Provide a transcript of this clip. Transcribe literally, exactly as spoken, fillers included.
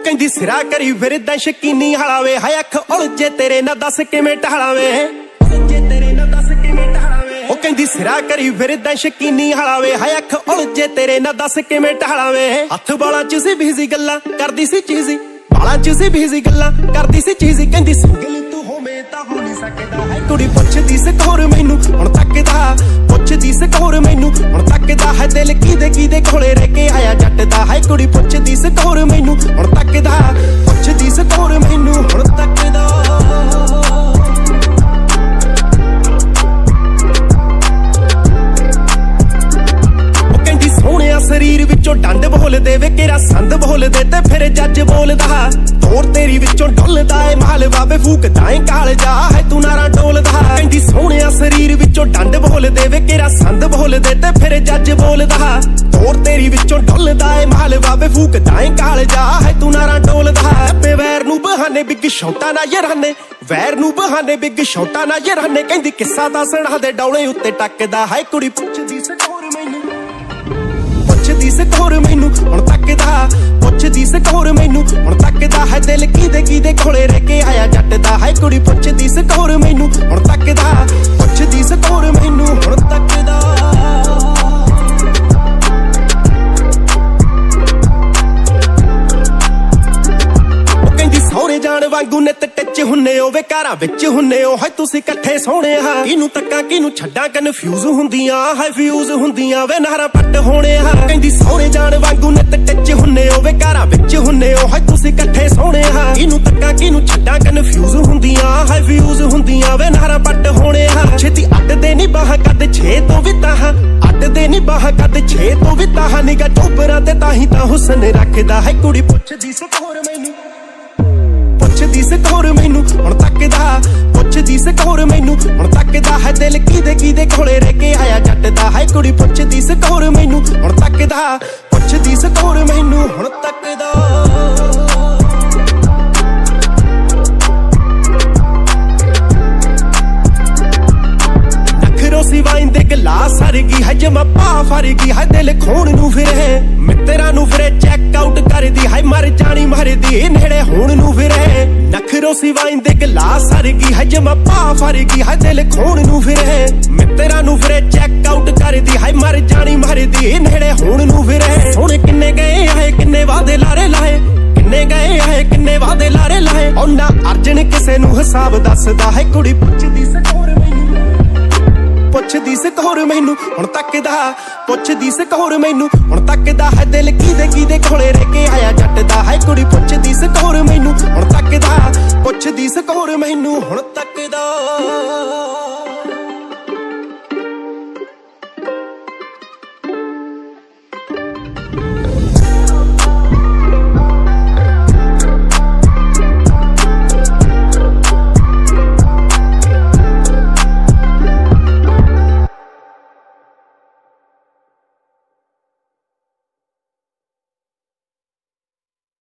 ਕਹਿੰਦੀ ਸਿਰਾ ਕਰੀ ਫਿਰਦਾ ਸ਼ਕੀਨੀ ਹਲਾਵੇ ਹਾਏ ਅੱਖ ਉਲਝੇ ਤੇਰੇ ਨਾ ਦੱਸ ਕਿਵੇਂ ਟਹਲਾਵੇ ਉਲਝੇ ਤੇਰੇ ਨਾ ਦੱਸ ਕਿਵੇਂ ਟਹਲਾਵੇ ਉਹ ਕਹਿੰਦੀ ਸਿਰਾ ਕਰੀ ਫਿਰਦਾ ਸ਼ਕੀਨੀ ਹਲਾਵੇ ਹਾਏ ਅੱਖ ਉਲਝੇ ਤੇਰੇ ਨਾ ਦੱਸ ਕਿਵੇਂ ਟਹਲਾਵੇ ਹੱਥ ਬਾਲਾਂ ਚ ਸੀ ਬਿਜ਼ੀ ਗੱਲਾਂ ਕਰਦੀ ਸੀ ਚੀਜ਼ੀ ਬਾਲਾਂ ਚ ਸੀ ਬਿਜ਼ੀ ਗੱਲਾਂ ਕਰਦੀ ਸੀ ਚੀਜ਼ੀ ਕਹਿੰਦੀ ਸਿੰਗਲ ਤੂੰ ਹੋਵੇਂ ਤਾਂ ਹੋ ਨਹੀਂ ਸਕਦਾ ਹੈ ਕੁੜੀ ਪੁੱਛਦੀ ਸਕੋਰ ਮੈਨੂੰ ਹੁਣ ਤੱਕਦਾ ਪੁੱਛਦੀ ਸਕੋਰ ਮੈਨੂੰ ਹੁਣ ਤੱਕਦਾ ਹੈ ਦਿਲ ਕਿਦੇ ਕਿਦੇ ਕੋਲੇ ਰਹਿ ਕੇ ਆਇਆ ਜੱਟ ਦਾ ਹੈ ਕੁੜੀ ਪੁੱਛਦੀ ਸਕੋਰ ਮੈਨੂੰ ਹੁਣ ਤੱਕਦਾ ਪੁੱਛਦੀ ਸਕੋਰ ਮੈਨੂੰ ਹੁਣ ਤੱਕਦਾ ਸਰੀਰ ਵਿੱਚੋਂ ਡੰਡ ਬੋਲਦੇ ਵੇ ਕਿਹੜਾ ਸੰਦ ਬੋਲਦੇ ਤੇ ਫਿਰ ਜੱਜ ਬੋਲਦਾ ਤੋਰ ਤੇਰੀ ਵਿੱਚੋਂ ਡੁੱਲਦਾ ਏ ਮਾਲ ਬਾਬੇ ਫੂਕਦਾ ਏ ਕਾਲ ਜਾ ਹੈ ਤੂੰ ਨਾਰਾ ਡੋਲਦਾ ਕਹਿੰਦੀ ਸੋਹਣਿਆ ਸਰੀਰ ਵਿੱਚੋਂ ਡੰਡ ਬੋਲਦੇ ਵੇ ਕਿਹੜਾ ਸੰਦ ਬੋਲਦੇ ਤੇ ਫਿਰ ਜੱਜ ਬੋਲਦਾ ਤੋਰ ਤੇਰੀ ਵਿੱਚੋਂ ਡੁੱਲਦਾ ਏ ਮਾਲ ਬਾਬੇ ਫੂਕਦਾ ਏ ਕਾਲ ਜਾ ਹੈ ਤੂੰ ਨਾਰਾ ਡੋਲਦਾ ਤੇ ਵੈਰ ਨੂੰ ਬਹਾਨੇ ਬਿੱਗ ਸ਼ੌਟਾਂ ਨਾ ਯਾਰਾਨੇ ਵੈਰ ਨੂੰ ਬਹਾਨੇ ਬਿੱਗ ਸ਼ੌਟਾਂ ਨਾ ਯਾਰਾਨੇ ਕਹਿੰਦੀ ਕਿੱਸਾ ਦੱਸਣਾ ਦੇ ਡੌਲੇ ਉੱਤੇ ਟੱਕਦਾ ਹੈ ਕੁੜੀ ਪੁੱਛਦੀ ਸਕੋਰ ਮੈਨੂੰ ਪੁੱਛਦੀ ਸਕੋਰ ਮੈਨੂੰ ਹੁਣ ਤੱਕਦਾ ਪੁੱਛਦੀ ਸਕੋਰ ਮੈਨੂੰ ਹੁਣ ਤੱਕਦਾ ਹੈ ਦਿਲ ਕਿਦੇ ਕਿਦੇ ਕੋਲੇ ਰਹਿ ਕੇ ਆਇਆ ਜੱਟ ਦਾ ਹੈ ਕੁੜੀ ਪੁੱਛਦੀ ਸਕੋਰ ਮੈਨੂੰ ਹੁਣ ਤੱਕਦਾ ਪੁੱਛਦੀ ਸਕੋਰ ਮੈਨੂੰ ਹੁਣ ਤੱਕਦਾ ਸਹੁਰੇ ਜਾਣ ਵਾਂਗੂ ਨਿੱਤ ਟਿੱਚ ਹੁੰਨੇ ਓ ਵੇ ਘਰਾਂ ਵਿੱਚ ਹੁੰਨੇ ਓ ਹੈ ਤੁਸੀਂ ਇਕੱਠੇ ਸੋਹਣੇ ਆ ਕਿਹਨੂੰ ਤੱਕਾਂ ਕਿਹਨੂੰ ਛੱਡਾਂ ਕਨਫਿਊਜ਼ ਹੁੰਦੀਆਂ ਹੈ ਫਿਊਜ਼ ਹੁੰਦੀਆਂ ਵੇ ਨਾਰਾ ਪੱਟ ਹੋਣੇ ਆ ਕਹਿੰਦੀ ਸਹੁਰੇ ਜਾਣ ਵਾਂਗੂ ਨਿੱਤ ਟਿੱਚ ਹੁੰਨੇ ਓ ਵੇ ਘਰਾਂ ਵਿੱਚ ਹੁੰਨੇ ਓ ਹੈ ਤੁਸੀਂ ਇਕੱਠੇ ਸੋਹਣੇ ਆ ਕਿਹਨੂੰ ਤੱਕਾਂ ਕਿਹਨੂੰ ਛੱਡਾਂ ਕਨਫਿਊਜ਼ ਹੁੰਦੀਆਂ ਹੈ ਫਿਊਜ਼ ਹੁੰਦੀਆਂ ਵੇ ਨਾਰਾ ਪੱਟ ਹੋਣੇ ਆ ਛੇਤੀ ਅੱਡਦੇ ਨਹੀਂ ਬਾਹਾਂ ਕੱਦ ਛੇ ਤੋਂ ਵੀ ਤਾਹਾਂ ਅੱਡਦੇ ਨਹੀਂ ਬਾਹਾਂ ਕੱਦ ਛੇ ਤੋਂ ਵੀ ਤਾਹਾਂ ਨਿਗਾ ਟੋਬਰਾਂ ਤੇ ਤਾਂ ਹੀ ਤਾਂ ਹੁਸਨ ਰੱਖਦਾ ਹੈ ਕੁੜੀ ਪੁੱਛਦੀ ਸਕੋਰ ਮੈਨੂੰ ਪੁੱਛਦੀ ਸਕੋਰ ਮੈਨੂੰ ਹੁਣ ਤੱਕਦਾ ਪੁੱਛਦੀ ਸਕੋਰ ਮੈਨੂੰ ਹੁਣ ਤੱਕਦਾ ਹੈ ਦਿਲ ਕਿਦੇ ਕਿਦੇ ਕੋਲੇ ਰਹਿ ਕੇ ਆਇਆ ਜੱਟ ਦਾ ਹੈ ਕੁੜੀ ਪੁੱਛਦੀ ਸਕੋਰ ਮੈਨੂੰ ਹੁਣ ਤੱਕਦਾ ਪੁੱਛਦੀ ਸਕੋਰ ਮੈਨੂੰ ਹੁਣ ਤੱਕਦਾ ਨਖਰੋਸੀ ਵਾਈਨ ਦੇ ਗਲਾਸ ਸਰਗੀ ਹੈ ਜਮਾ ਪਾ ਫਰਗੀ ਹੈ ਦਿਲ ਖੋਣ ਨੂੰ ਫਿਰੇ ਮਿੱਤਰਾਂ ਨੂੰ ਫਿਰੇ ਚੈੱਕ ਆਊਟ ਕਰਦੀ ਹੈ ਮਰ ਜਾਣੀ ਮਰਦੀ ਨੇੜੇ ਹੋਣ ਨੂੰ ਫਿਰੇ ਨਖਰੋਸੀ ਵਾਈਨ ਦੇ ਗਲਾਸ ਸਰਗੀ ਹੈ ਜਮਾ ਪਾ ਫਰਗੀ ਹੈ ਦਿਲ ਖੋਣ ਨੂੰ ਫਿਰੇ ਮਿੱਤਰਾਂ ਨੂੰ ਫਿਰੇ ਚੈੱਕ ਆਊਟ ਕਰਦੀ ਹੈ ਮਰ ਜਾਣੀ ਮਰਦੀ ਨੇੜੇ ਹੋਣ ਨੂੰ ਫਿਰੇ ਹੁਣ ਕਿੰਨੇ ਗਏ ਆਏ ਕਿੰਨੇ ਵਾਦੇ ਲਾਰੇ ਲਾਏ ਕਿੰਨੇ ਗਏ ਆਏ ਕਿੰਨੇ ਵਾਦੇ ਲਾਰੇ ਲਾਏ ਉਹਨਾਂ ਅਰਜਨ ਕਿਸੇ ਨੂੰ ਹਿਸਾਬ ਦੱਸਦਾ ਹੈ ਕੁੜੀ ਪੁੱਛਦੀ ਸਕੋਰ ਮੈਨੂੰ ਪੁੱਛਦੀ ਸਕੋਰ ਮੈਨੂੰ ਹੁਣ ਤੱਕਦਾ ਪੁੱਛਦੀ ਸਕੋਰ ਮੈਨੂੰ ਹੁਣ ਤੱਕਦਾ ਹੈ ਦਿਲ ਕਿਦੇ ਕਿਦੇ ਕੋਲੇ ਰਹਿ ਕੇ ਆਇਆ ਜੱਟ ਦਾ ਹੈ ਕੁੜੀ ਪੁੱਛਦੀ ਸਕੋਰ ਮੈਨੂੰ ਹੁਣ ਤੱਕਦਾ ਪੁੱਛਦੀ ਸਕੋਰ ਮੈਨੂੰ ਹੁਣ ਤੱਕਦਾ